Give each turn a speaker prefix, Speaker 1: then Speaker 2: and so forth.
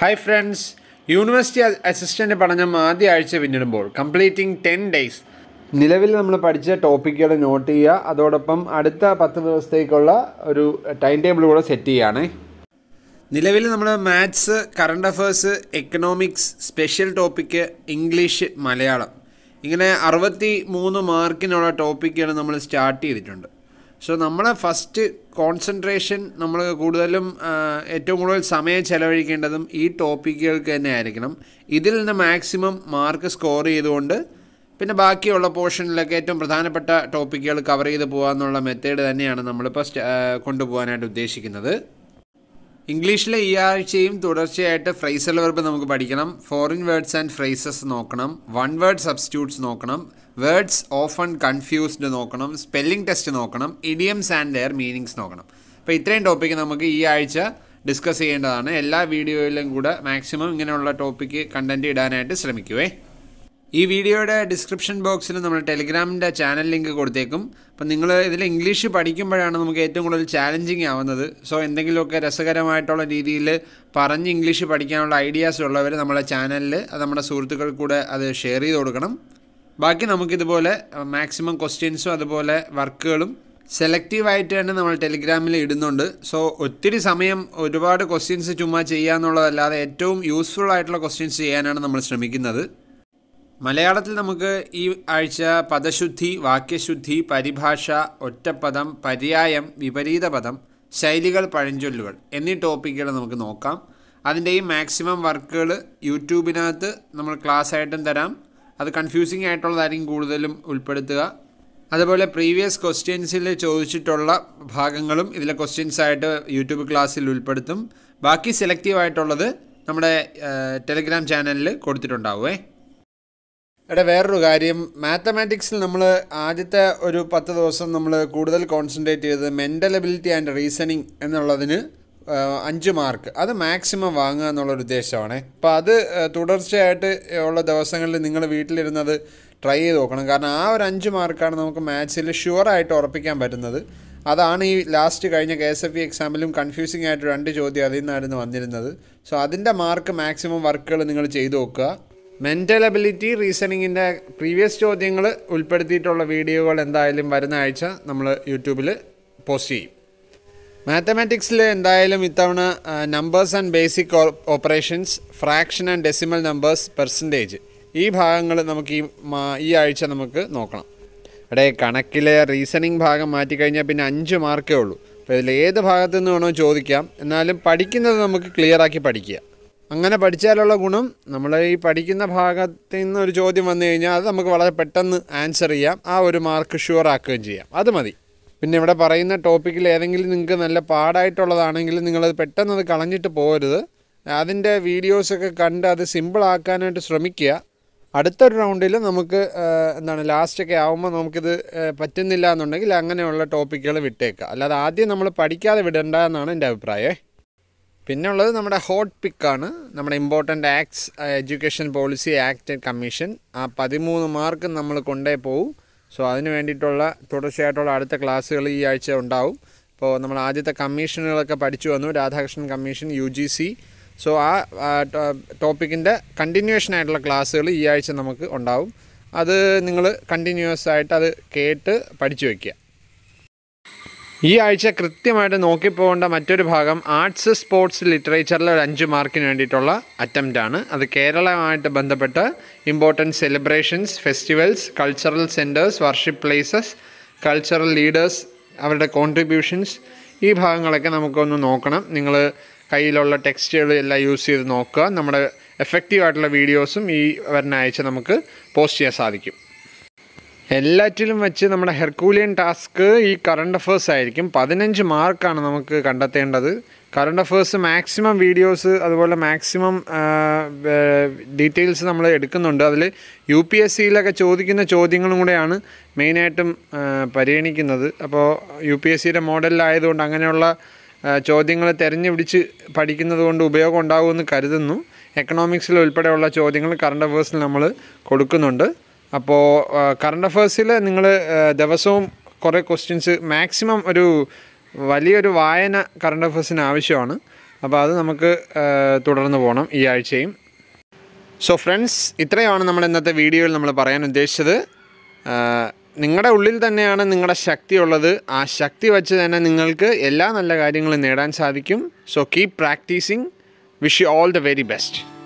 Speaker 1: Hi friends, University Assistant പഠനം ആദ്യ ആഴ്ച പിന്നിടുമ്പോൾ കംപ്ലീറ്റിംഗ് 10 days നിലവിൽ നമ്മൾ പഠിച്ച ടോപ്പിക്കുകൾ നോട്ട് ചെയ്യുക. അതോടൊപ്പം അടുത്ത 10 ദിവസത്തേക്കുള്ള ഒരു ടൈം ടേബിൾ കൂടെ സെറ്റ് ചെയ്യുകയാണ്. നിലവിൽ നമ്മൾ maths, current affairs, economics, special topic, English, Malayalam ഇങ്ങനെ 63 മാർക്കിനുള്ള ടോപ്പിക്കുകൾ നമ്മൾ സ്റ്റാർട്ട് ചെയ്തിട്ടുണ്ട്. സോ നമ്മളെ ഫസ്റ്റ് കോൺസെൻട്രേഷൻ നമ്മൾ കൂടുതലും ഏറ്റവും കൂടുതൽ സമയം ചെലവഴിക്കേണ്ടതും ഈ ടോപ്പിക്കുകൾക്ക് തന്നെ ആയിരിക്കണം. ഇതിൽ നിന്ന് മാക്സിമം മാർക്ക് സ്കോർ ചെയ്തുകൊണ്ട് പിന്നെ ബാക്കിയുള്ള പോർഷനിലൊക്കെ ഏറ്റവും പ്രധാനപ്പെട്ട ടോപ്പിക്കുകൾ കവർ ചെയ്ത് പോകാമെന്നുള്ള മെത്തേഡ് തന്നെയാണ് നമ്മളിപ്പോൾ കൊണ്ടുപോകാനായിട്ട് ഉദ്ദേശിക്കുന്നത്. ഇംഗ്ലീഷിലെ ഈ ആഴ്ചയും തുടർച്ചയായിട്ട് ഫ്രേസൽ വെർബ് നമുക്ക് പഠിക്കണം, ഫോറിൻ വേർഡ്സ് ആൻഡ് ഫ്രേസസ് നോക്കണം, വൺ വേർഡ് സബ്സ്റ്റിറ്റ്യൂട്ട്സ് നോക്കണം, വേർഡ്സ് ഓഫൺ കൺഫ്യൂസ്ഡ് നോക്കണം, സ്പെല്ലിംഗ് ടെസ്റ്റ് നോക്കണം, ഇഡിയംസ് ആൻഡ് ദെയർ മീനിങ്സ് നോക്കണം. അപ്പോൾ ഇത്രയും ടോപ്പിക്ക് നമുക്ക് ഈ ആഴ്ച ഡിസ്കസ് ചെയ്യേണ്ടതാണ്. എല്ലാ വീഡിയോയിലും കൂടെ മാക്സിമം ഇങ്ങനെയുള്ള ടോപ്പിക്ക് കണ്ടൻറ്റ് ഇടാനായിട്ട് ശ്രമിക്കുവേ. ഈ വീഡിയോയുടെ ഡിസ്ക്രിപ്ഷൻ ബോക്സിൽ നമ്മൾ ടെലിഗ്രാമിൻ്റെ ചാനൽ ലിങ്ക് കൊടുത്തേക്കും. അപ്പം നിങ്ങൾ ഇതിൽ ഇംഗ്ലീഷ് പഠിക്കുമ്പോഴാണ് നമുക്ക് ഏറ്റവും കൂടുതൽ ചാലഞ്ചിങ് ആവുന്നത്. സോ എന്തെങ്കിലുമൊക്കെ രസകരമായിട്ടുള്ള രീതിയിൽ പറഞ്ഞ് ഇംഗ്ലീഷ് പഠിക്കാനുള്ള ഐഡിയാസ് ഉള്ളവർ നമ്മളെ ചാനലിൽ അത് നമ്മുടെ സുഹൃത്തുക്കൾക്ക് കൂടെ അത് ഷെയർ ചെയ്ത് കൊടുക്കണം. ബാക്കി നമുക്കിതുപോലെ മാക്സിമം ക്വസ്റ്റ്യൻസും അതുപോലെ വർക്കുകളും സെലക്റ്റീവായിട്ട് തന്നെ നമ്മൾ ടെലിഗ്രാമിൽ ഇടുന്നുണ്ട്. സോ ഒത്തിരി സമയം ഒരുപാട് ക്വസ്റ്റ്യൻസ് ചുമ്മാ ചെയ്യാന്നുള്ളതല്ലാതെ ഏറ്റവും യൂസ്ഫുൾ ആയിട്ടുള്ള ക്വസ്റ്റ്യൻസ് ചെയ്യാനാണ് നമ്മൾ ശ്രമിക്കുന്നത്. മലയാളത്തിൽ നമുക്ക് ഈ ആഴ്ച പദശുദ്ധി, വാക്യശുദ്ധി, പരിഭാഷ, ഒറ്റപ്പദം, പര്യായം, വിപരീത പദം, ശൈലികൾ, പഴഞ്ചൊല്ലുകൾ എന്നീ ടോപ്പിക്കുകൾ നമുക്ക് നോക്കാം. അതിൻ്റെയും മാക്സിമം വർക്കുകൾ യൂട്യൂബിനകത്ത് നമ്മൾ ക്ലാസ് ആയിട്ടും തരാം. അത് കൺഫ്യൂസിങ് ആയിട്ടുള്ളതായിരിക്കും കൂടുതലും ഉൾപ്പെടുത്തുക. അതുപോലെ പ്രീവിയസ് ക്വസ്റ്റ്യൻസിൽ ചോദിച്ചിട്ടുള്ള ഭാഗങ്ങളും ഇതിലെ ക്വസ്റ്റ്യൻസ് ആയിട്ട് യൂട്യൂബ് ക്ലാസ്സിൽ ഉൾപ്പെടുത്തും. ബാക്കി സെലക്റ്റീവായിട്ടുള്ളത് നമ്മുടെ ടെലിഗ്രാം ചാനലിൽ കൊടുത്തിട്ടുണ്ടാവുമേ. ഇവിടെ വേറൊരു കാര്യം, മാത്തമാറ്റിക്സിൽ നമ്മൾ ആദ്യത്തെ ഒരു 10 ദിവസം നമ്മൾ കൂടുതൽ കോൺസെൻട്രേറ്റ് ചെയ്തത് മെൻ്റൽ എബിലിറ്റി ആൻഡ് റീസണിങ് എന്നുള്ളതിന് 5 മാർക്ക് അത് മാക്സിമം വാങ്ങുക എന്നുള്ളൊരു ഉദ്ദേശമാണ്. അപ്പോൾ അത് തുടർച്ചയായിട്ട് ഉള്ള ദിവസങ്ങളിൽ നിങ്ങൾ വീട്ടിലിരുന്നത് ട്രൈ ചെയ്ത് നോക്കണം. കാരണം ആ ഒരു 5 മാർക്കാണ് നമുക്ക് മാത്സിൽ ഷുവറായിട്ട് ഉറപ്പിക്കാൻ പറ്റുന്നത്. അതാണ് ഈ ലാസ്റ്റ് കഴിഞ്ഞ KSFE എക്സാമിലും കൺഫ്യൂസിംഗ് ആയിട്ട് 2 ചോദ്യം അതിൽ നിന്നായിരുന്നു വന്നിരുന്നത്. സോ അതിൻ്റെ മാർക്ക് മാക്സിമം വർക്കുകൾ നിങ്ങൾ ചെയ്ത് നോക്കുക. മെൻ്റൽ എബിലിറ്റി, റീസണിങ്ങിൻ്റെ പ്രീവിയസ് ചോദ്യങ്ങൾ ഉൾപ്പെടുത്തിയിട്ടുള്ള വീഡിയോകൾ എന്തായാലും വരുന്ന ആഴ്ച നമ്മൾ യൂട്യൂബിൽ പോസ്റ്റ് ചെയ്യും. മാത്തമാറ്റിക്സിൽ എന്തായാലും ഇത്തവണ numbers and basic operations, fraction and decimal numbers, percentage ഈ ഭാഗങ്ങൾ നമുക്ക് ഈ ആഴ്ച നമുക്ക് നോക്കണം. ഇവിടെ കണക്കിലെ റീസണിങ് ഭാഗം മാറ്റിക്കഴിഞ്ഞാൽ പിന്നെ 5 മാർക്കേ ഉള്ളൂ. അപ്പോൾ ഇതിൽ ഏത് ഭാഗത്തു നിന്ന് വേണോ ചോദിക്കാം. എന്നാലും പഠിക്കുന്നത് നമുക്ക് ക്ലിയറാക്കി പഠിക്കുക. അങ്ങനെ പഠിച്ചാലുള്ള ഗുണം, നമ്മൾ ഈ പഠിക്കുന്ന ഭാഗത്തു നിന്ന് ഒരു ചോദ്യം വന്നു കഴിഞ്ഞാൽ അത് നമുക്ക് വളരെ പെട്ടെന്ന് ആൻസർ ചെയ്യാം. ആ ഒരു മാർക്ക് ഷുവർ ആക്കുകയും ചെയ്യാം. അത് മതി. പിന്നെ ഇവിടെ പറയുന്ന ടോപ്പിക്കിൽ ഏതെങ്കിലും നിങ്ങൾക്ക് നല്ല പാടായിട്ടുള്ളതാണെങ്കിൽ നിങ്ങളത് പെട്ടെന്ന് അത് കളഞ്ഞിട്ട് പോകരുത്. അതിൻ്റെ വീഡിയോസൊക്കെ കണ്ട് അത് സിമ്പിളാക്കാനായിട്ട് ശ്രമിക്കുക. അടുത്തൊരു റൗണ്ടിൽ നമുക്ക് ലാസ്റ്റൊക്കെ ആകുമ്പോൾ നമുക്കിത് പറ്റുന്നില്ല എന്നുണ്ടെങ്കിൽ അങ്ങനെയുള്ള ടോപ്പിക്കുകൾ വിട്ടേക്കുക. അല്ലാതെ ആദ്യം നമ്മൾ പഠിക്കാതെ വിടണ്ട എന്നാണ് എൻ്റെ അഭിപ്രായം. പിന്നെ ഉള്ളത് നമ്മുടെ ഹോട്ട് പിക്കാണ്. നമ്മുടെ important acts, education policy act and commission. ആ 13 മാർക്ക് നമ്മൾ കൊണ്ടേ പോകും. സോ അതിന് വേണ്ടിയിട്ടുള്ള തുടർച്ചയായിട്ടുള്ള അടുത്ത ക്ലാസ്സുകൾ ഈ ആഴ്ച ഉണ്ടാവും. ഇപ്പോൾ നമ്മൾ ആദ്യത്തെ കമ്മീഷനുകളൊക്കെ പഠിച്ചു വന്നു, രാധാകൃഷ്ണൻ കമ്മീഷൻ, UGC. സോ ആ ടോപ്പിക്കിൻ്റെ കണ്ടിന്യൂവേഷൻ ആയിട്ടുള്ള ക്ലാസ്സുകൾ ഈ ആഴ്ച നമുക്ക് ഉണ്ടാവും. അത് നിങ്ങൾ കണ്ടിന്യൂസ് ആയിട്ട് അത് കേട്ട് പഠിച്ചു വയ്ക്കുക. ഈ ആഴ്ച കൃത്യമായിട്ട് നോക്കിപ്പോകേണ്ട മറ്റൊരു ഭാഗം ആർട്സ്, സ്പോർട്സ്, ലിറ്ററേച്ചറിൽ ഒരു 5 മാർക്കിന് വേണ്ടിയിട്ടുള്ള അറ്റംപ്റ്റാണ്. അത് കേരളമായിട്ട് ബന്ധപ്പെട്ട് important celebrations, festivals, cultural centres, worship places, cultural leaders, അവരുടെ കോൺട്രിബ്യൂഷൻസ്, ഈ ഭാഗങ്ങളൊക്കെ നമുക്കൊന്ന് നോക്കണം. നിങ്ങൾ കയ്യിലുള്ള ടെക്സ്റ്റുകൾ എല്ലാം യൂസ് ചെയ്ത് നോക്കുക. നമ്മുടെ എഫക്റ്റീവായിട്ടുള്ള വീഡിയോസും ഈ വരുന്ന ആഴ്ച നമുക്ക് പോസ്റ്റ് ചെയ്യാൻ സാധിക്കും. എല്ലാറ്റിലും വെച്ച് നമ്മുടെ ഹെർക്കൂലിയൻ ടാസ്ക് ഈ കറണ്ട് അഫേഴ്സ് ആയിരിക്കും. 15 മാർക്കാണ് നമുക്ക് കണ്ടെത്തേണ്ടത്. കറണ്ട് അഫേഴ്സ് മാക്സിമം വീഡിയോസ് അതുപോലെ മാക്സിമം ഡീറ്റെയിൽസ് നമ്മൾ എടുക്കുന്നുണ്ട്. അതിൽ UPSCയിലൊക്കെ ചോദിക്കുന്ന ചോദ്യങ്ങളും കൂടെയാണ് മെയിനായിട്ടും പരിഗണിക്കുന്നത്. അപ്പോൾ UPSCയുടെ മോഡലിലായതുകൊണ്ട് അങ്ങനെയുള്ള ചോദ്യങ്ങൾ തിരഞ്ഞു പിടിച്ച് പഠിക്കുന്നത് കൊണ്ട് ഉപയോഗം ഉണ്ടാകുമെന്ന് കരുതുന്നു. എക്കണോമിക്സിൽ ഉൾപ്പെടെയുള്ള ചോദ്യങ്ങൾ കറണ്ട് അഫേഴ്സിൽ നമ്മൾ കൊടുക്കുന്നുണ്ട്. അപ്പോൾ കറണ്ട് അഫേഴ്സിൽ നിങ്ങൾ ദിവസവും കുറേ ക്വസ്റ്റ്യൻസ് മാക്സിമം ഒരു വലിയൊരു വായന കറണ്ട് അഫേഴ്സിന് ആവശ്യമാണ്. അപ്പോൾ അത് നമുക്ക് തുടർന്ന് പോകണം ഈ ആഴ്ചയും. സോ ഫ്രണ്ട്സ്, ഇത്രയാണ് നമ്മൾ ഇന്നത്തെ വീഡിയോയിൽ നമ്മൾ പറയാൻ ഉദ്ദേശിച്ചത്. നിങ്ങളുടെ ഉള്ളിൽ തന്നെയാണ് നിങ്ങളുടെ ശക്തി ഉള്ളത്. ആ ശക്തി വച്ച് തന്നെ നിങ്ങൾക്ക് എല്ലാ നല്ല കാര്യങ്ങളും നേടാൻ സാധിക്കും. So keep practising. Wish you all the very best.